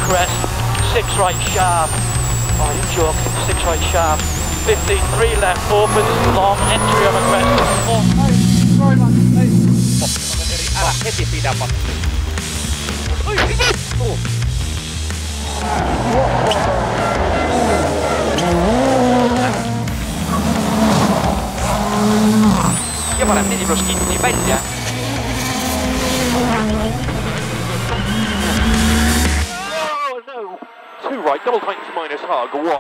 crest, 6 right sharp. Oh, you're joking, 6 right sharp. 15, 3 left, opens, long, entry on the crest. Oh, sorry man, hey. Älä heti pidä vasta. Ja paneb neli kinni välja. Oh no! 2 right, double tightens minus hug, what?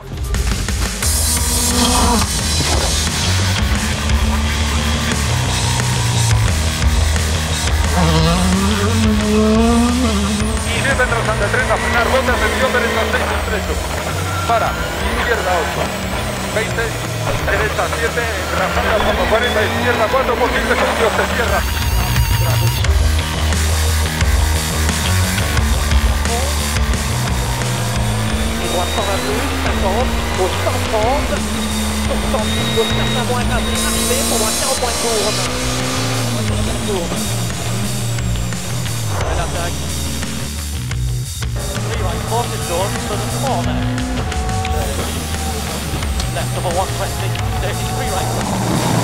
Y 10 metros ante tren a frenar, bote, atención, derecha 6 estrecho. Para, izquierda 8, 20, derecha 7, engrasada, 40, izquierda 4, por 15 segundos, se cierra. Droite par la bleue, 50, gauche par 30, 60, gauche 4 à moins 1, arrivé pour moins 40 points de tourne. Belle attaque. 3 right, Corse is done, so the 4 left. Left over 120, 33 right.